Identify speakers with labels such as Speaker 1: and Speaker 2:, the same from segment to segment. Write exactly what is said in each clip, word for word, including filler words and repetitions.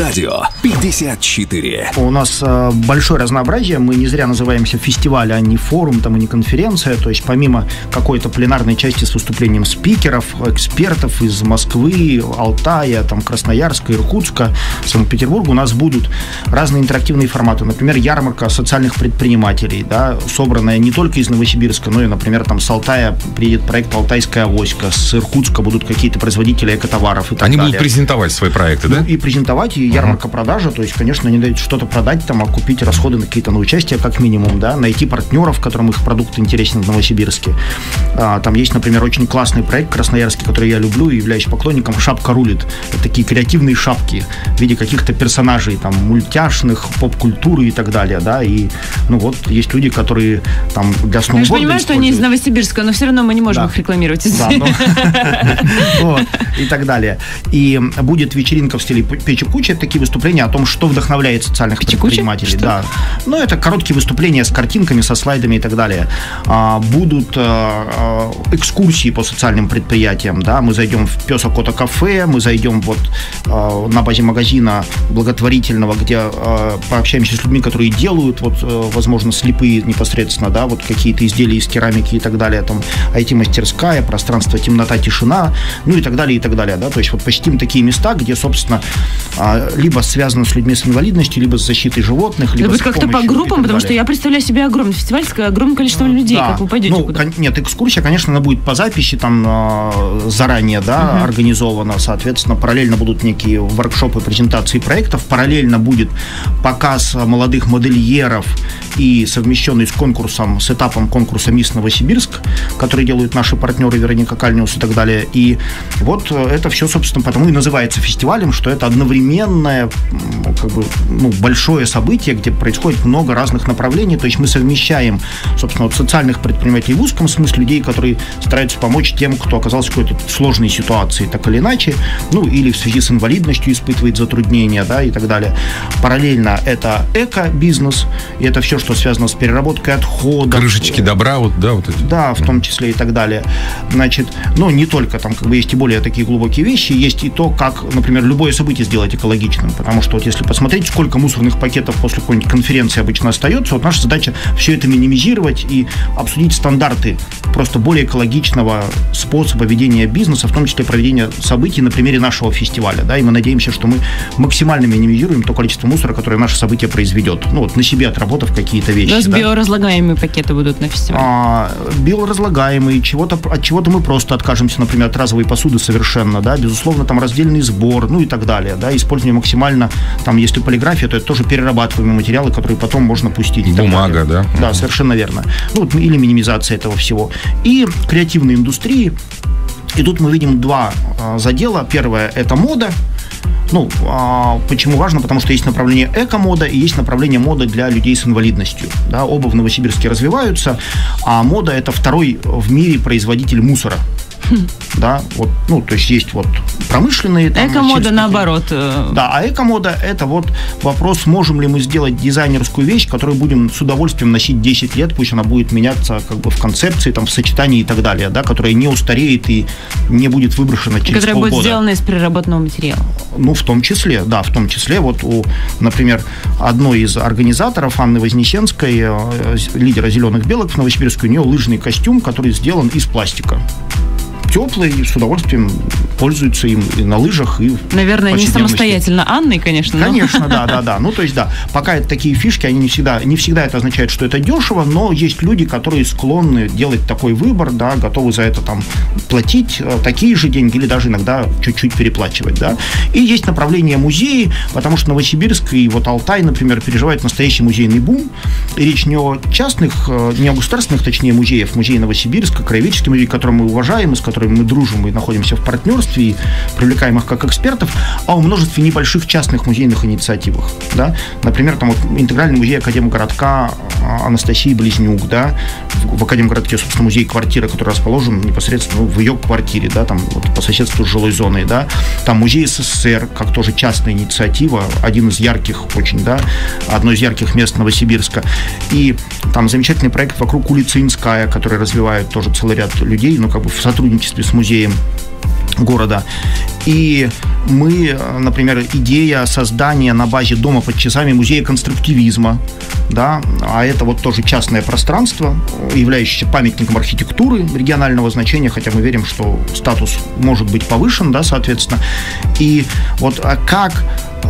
Speaker 1: Радио пятьдесят четыре.
Speaker 2: У нас э, большое разнообразие. Мы не зря называемся фестиваль, а не форум, там, и не конференция. То есть помимо какой-то пленарной части с выступлением спикеров, экспертов из Москвы, Алтая, там, Красноярска, Иркутска, Санкт-Петербурга, у нас будут разные интерактивные форматы. Например, ярмарка социальных предпринимателей, да, собранная не только из Новосибирска, но и, например, там с Алтая приедет проект «Алтайская авоська», с Иркутска будут какие-то производители экотоваров и так
Speaker 3: Они
Speaker 2: далее.
Speaker 3: будут презентовать свои проекты,
Speaker 2: ну,
Speaker 3: да?
Speaker 2: И презентовать, и ярмарка uh-huh. продажа, то есть, конечно, они дают что-то продать, там, окупить расходы на какие-то на участие, как минимум, да, найти партнеров, которым их продукт интересен в Новосибирске. А, там есть, например, очень классный проект красноярский, который я люблю и являюсь поклонником, «Шапка рулит». Это такие креативные шапки в виде каких-то персонажей, там, мультяшных, поп-культуры и так далее, да, и, ну, вот, есть люди, которые, там, для сноуборда.
Speaker 4: Я же понимаю, что они из Новосибирска, но все равно мы не можем
Speaker 2: да.
Speaker 4: их рекламировать.
Speaker 2: Да, ну, и так далее. И будет вечеринка в стиле печи-кучи, такие выступления о том, что вдохновляет социальных предпринимателей. Да. Ну, это короткие выступления с картинками, со слайдами и так далее. Будут экскурсии по социальным предприятиям, да, мы зайдем в Пёса-Кота-кафе, мы зайдем вот на базе магазина благотворительного, где пообщаемся с людьми, которые делают, вот, возможно, слепые непосредственно, да, вот какие-то изделия из керамики и так далее, там, ай ти-мастерская, пространство темнота, тишина, ну и так далее, и так далее, да, то есть вот посетим такие места, где, собственно, либо связано с людьми с инвалидностью, либо с защитой животных, либо
Speaker 4: да
Speaker 2: с
Speaker 4: как-то по группам, потому что я представляю себе огромный фестиваль с огромным количеством людей, да. Как вы пойдете
Speaker 2: ну,
Speaker 4: куда?
Speaker 2: Нет, экскурсия, конечно, она будет по записи, там, заранее, да, угу. организована, соответственно, параллельно будут некие воркшопы, презентации проектов, параллельно будет показ молодых модельеров и совмещенный с конкурсом, с этапом конкурса «Мисс Новосибирск», который делают наши партнеры Вероника Кальниус и так далее. И вот это все, собственно, потому и называется фестивалем, что это одновременное, как бы, ну, большое событие, где происходит много разных направлений. То есть мы совмещаем, собственно, вот социальных предпринимателей в узком смысле, людей, которые стараются помочь тем, кто оказался в какой-то сложной ситуации, так или иначе, ну, или в связи с инвалидностью испытывает затруднения, да, и так далее. Параллельно это эко-бизнес, и это все, что связано с переработкой отходов.
Speaker 3: Крышечки добра, вот, да, вот эти.
Speaker 2: Да, в том числе и так далее. Значит, ну, не только там, как бы, есть и более такие глубокие вещи, есть и то, как, например, любое событие сделать экологичным, потому что вот если посмотреть, сколько мусорных пакетов после какой-нибудь конференции обычно остается, вот наша задача все это минимизировать и обсудить стандарты просто более экологичного способа ведения бизнеса, в том числе проведения событий на примере нашего фестиваля, да, и мы надеемся, что мы максимально минимизируем то количество мусора, которое наше событие произведет, ну, вот на себе отработав какие-то вещи.
Speaker 4: У нас
Speaker 2: да?
Speaker 4: биоразлагаемые пакеты будут на фестивале.
Speaker 2: А, биоразлагаемые, чего-то, от чего-то мы просто откажемся, например, от разовой посуды совершенно, да, безусловно, там раздельный сбор, ну и так далее, да, использование максимально, там, если полиграфия, то это тоже перерабатываемые материалы, которые потом можно пустить.
Speaker 3: Бумага, да?
Speaker 2: Да, угу. Совершенно верно. Ну, вот, или минимизация этого всего. И креативные индустрии. И тут мы видим два а, задела. Первое – это мода. Ну, а, почему важно? Потому что есть направление эко-мода и есть направление мода для людей с инвалидностью. Да, оба в Новосибирске развиваются, а мода – это второй в мире производитель мусора. Да, вот, ну, то есть есть вот промышленные... Там,
Speaker 4: эко-мода такие, наоборот.
Speaker 2: Да, а эко-мода – это вот вопрос, можем ли мы сделать дизайнерскую вещь, которую будем с удовольствием носить десять лет, пусть она будет меняться как бы в концепции, там, в сочетании и так далее, да, которая не устареет и не будет выброшена через
Speaker 4: которая
Speaker 2: полгода.
Speaker 4: Будет сделана из переработанного материала.
Speaker 2: Ну, в том числе, да, в том числе. Вот у, например, одной из организаторов, Анны Вознесенской, лидера «Зеленых белок» в Новосибирске, у нее лыжный костюм, который сделан из пластика. Теплый, и с удовольствием пользуются им и на лыжах, и
Speaker 4: наверное, не самостоятельно Анной, конечно. Но...
Speaker 2: Конечно, да, да, да. Ну, то есть, да, пока это такие фишки, они не всегда, не всегда это означает, что это дешево, но есть люди, которые склонны делать такой выбор, да, готовы за это там платить такие же деньги или даже иногда чуть-чуть переплачивать, да. И есть направление музеи, потому что Новосибирск и вот Алтай, например, переживают настоящий музейный бум. И речь не о частных, не о государственных, точнее, музеев, музей Новосибирска, Краеведческий музей, который мы уважаем и с которым мы дружим и находимся в партнерстве и привлекаем их как экспертов, а о множестве небольших частных музейных инициативах, да, например, там вот интегральный музей Академгородка Анастасии Близнюк, да, в Академгородке, собственно, музей-квартира, который расположен непосредственно в ее квартире, да, там вот по соседству с жилой зоной, да, там музей СССР, как тоже частная инициатива, один из ярких очень, да, одно из ярких мест Новосибирска, и там замечательный проект вокруг улицы Инская, который развивает тоже целый ряд людей, ну, как бы в сотрудничестве с музеем. города. И мы, например, идея создания на базе дома под часами музея конструктивизма, да, а это вот тоже частное пространство, являющееся памятником архитектуры регионального значения, хотя мы верим, что статус может быть повышен, да, соответственно. И вот как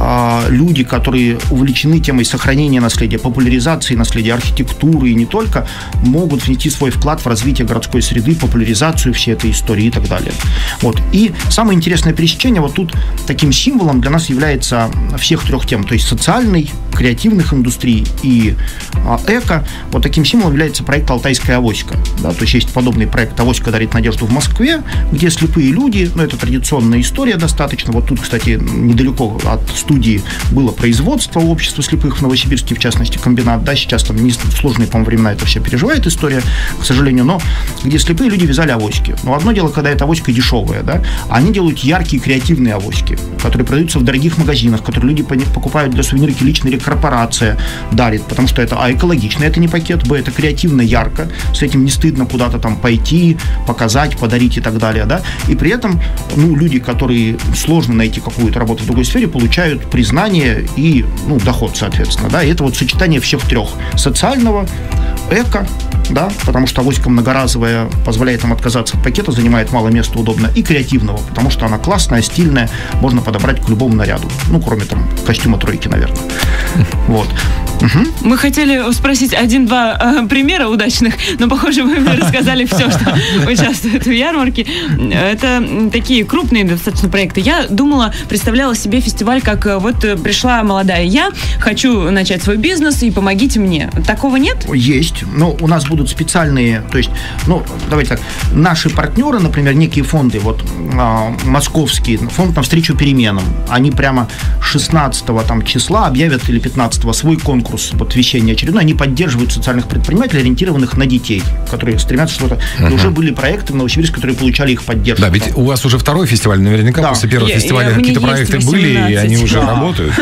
Speaker 2: люди, которые увлечены темой сохранения наследия, популяризации наследия, архитектуры и не только, могут внести свой вклад в развитие городской среды, популяризацию всей этой истории и так далее. Вот. И самое интересное пересечение, вот тут таким символом для нас является всех трех тем, то есть социальной, креативных индустрий и а, эко. Вот таким символом является проект «Алтайская авоська». Да, то есть есть подобный проект «Авоська дарит надежду» в Москве, где слепые люди, ну, это традиционная история достаточно. Вот тут, кстати, недалеко от студии было производство общества слепых в Новосибирске, в частности, комбинат, да, сейчас там не сложные, по-моему, времена это все переживает история, к сожалению, но где слепые люди вязали авоськи. Но одно дело, когда эта авоська дешевая, да, а они делают яркие, креативные авоськи, которые продаются в дорогих магазинах, которые люди покупают для сувенирки лично или корпорация дарит, потому что это, а, экологично, это не пакет, б, это креативно, ярко, с этим не стыдно куда-то там пойти, показать, подарить и так далее, да, и при этом, ну, люди, которые сложно найти какую-то работу в другой сфере, получают признание и, ну, доход, соответственно, да, и это вот сочетание всех трех: социального, эко, да, потому что авоська многоразовая, позволяет нам отказаться от пакета, занимает мало места, удобно, и креативного, потому что она классная, стильная, можно подобрать к любому наряду, ну, кроме там костюма тройки, наверное. Вот. Угу.
Speaker 4: Мы хотели спросить один-два э, примера удачных, но, похоже, вы мне рассказали все, что участвует в ярмарке. Это такие крупные достаточно проекты. Я думала, представляла себе фестиваль, как вот пришла молодая я, хочу начать свой бизнес, и помогите мне. Такого нет?
Speaker 2: Есть. Но у нас будут специальные, то есть, ну, давайте так, наши партнеры, например, некие фонды, вот а, московский фонд «Навстречу переменам», они прямо шестнадцатого там, числа объявят, или пятнадцатого, свой конкурс вот вещания очередной, они поддерживают социальных предпринимателей, ориентированных на детей, которые стремятся что-то. Uh-huh. И уже были проекты в Новосибирске, которые получали их поддержку.
Speaker 3: Да, ведь там у вас уже второй фестиваль, наверняка, да. После первого я, фестиваля я, какие-то проекты были, и они уже работают.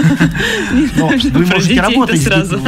Speaker 2: Вы можете работать,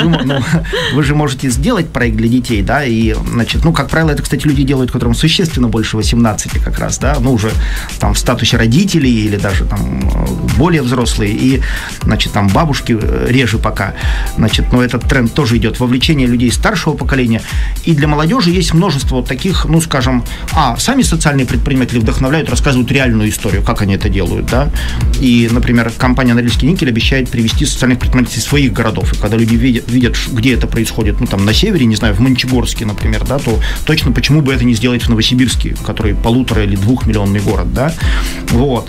Speaker 2: вы же можете сделать проект для детей, да, и, значит, ну, как правило, это, кстати, люди делают, которым существенно больше восемнадцати как раз, да, ну, уже там в статусе родителей или даже там более взрослые, и, значит, там бабушки реже пока, значит, но этот тренд тоже идет, вовлечение людей старшего поколения. И для молодежи есть множество вот таких, ну, скажем, а, сами социальные предприниматели вдохновляют, рассказывают реальную историю, как они это делают, да. И, например, компания «Норильский никель» обещает привести социальных предпринимателей из своих городов. И когда люди видят, видят, где это происходит, ну, там, на севере, не знаю, в Мончегорске, например, да, то точно почему бы это не сделать в Новосибирске, который полутора- или двухмиллионный город, да. Вот.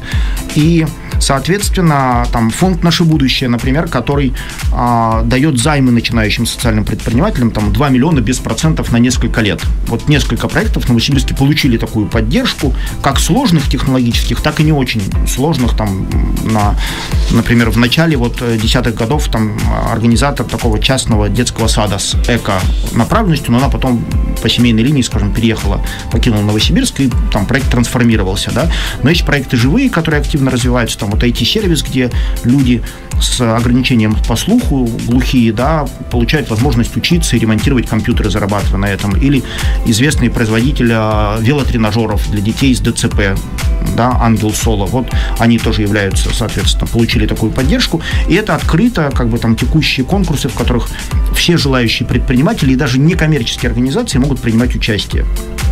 Speaker 2: И соответственно, там фонд «Наше будущее», например, который а, дает займы начинающим социальным предпринимателям, там два миллиона без процентов на несколько лет. Вот несколько проектов в Новосибирске получили такую поддержку, как сложных технологических, так и не очень сложных. Там, на, например, в начале вот десятых годов там организатор такого частного детского сада с эко-направленностью, но она потом по семейной линии, скажем, переехала, покинула Новосибирск, и там проект трансформировался, да. Но есть проекты живые, которые активно развиваются, там вот ай ти-сервис, где люди с ограничением по слуху, глухие, да, получают возможность учиться и ремонтировать компьютеры, зарабатывая на этом. Или известный производитель велотренажеров для детей с ДЦП, да, Ангел Соло. Вот они тоже являются, соответственно, получили такую поддержку. И это открыто, как бы там текущие конкурсы, в которых все желающие предприниматели и даже некоммерческие организации могут принимать участие.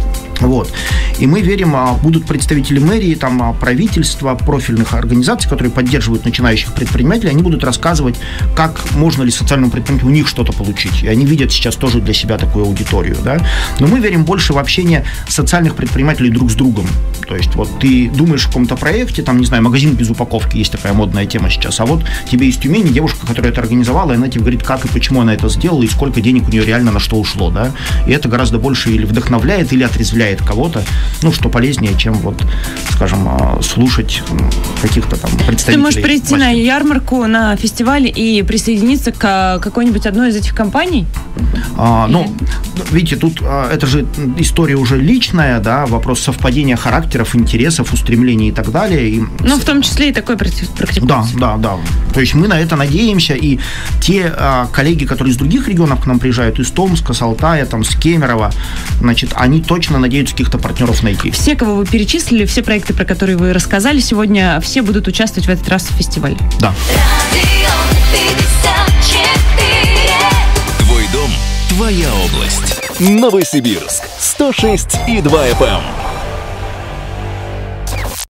Speaker 2: Вот. И мы верим, будут представители мэрии, там, правительства, профильных организаций, которые поддерживают начинающих предпринимателей, они будут рассказывать, как можно ли социальному предпринимателю у них что-то получить. И они видят сейчас тоже для себя такую аудиторию. Да? Но мы верим больше в общение социальных предпринимателей друг с другом. То есть вот ты думаешь о каком-то проекте, там, не знаю, магазин без упаковки, есть такая модная тема сейчас, а вот тебе из Тюмени девушка, которая это организовала, и она тебе говорит, как и почему она это сделала, и сколько денег у нее реально на что ушло. Да? И это гораздо больше или вдохновляет, или отрезвляет кого-то, ну, что полезнее, чем вот, скажем, слушать каких-то там представителей.
Speaker 4: Ты можешь прийти на ярмарку, на фестиваль и присоединиться к какой-нибудь одной из этих компаний?
Speaker 2: А, ну, видите, тут а, это же история уже личная, да, вопрос совпадения характеров, интересов, устремлений и так далее. И...
Speaker 4: Ну, в том числе и такой практикуется.
Speaker 2: Да, да, да. То есть мы на это надеемся, и те а, коллеги, которые из других регионов к нам приезжают, из Томска, с Алтая, там, с Кемерово, значит, они точно надеются надеются каких-то партнеров найти.
Speaker 4: Все, кого вы перечислили, все проекты, про которые вы рассказали сегодня, все будут участвовать в этот раз в фестивале.
Speaker 2: Да.
Speaker 1: Твой дом, твоя область. Новосибирск. сто шесть и два эф эм.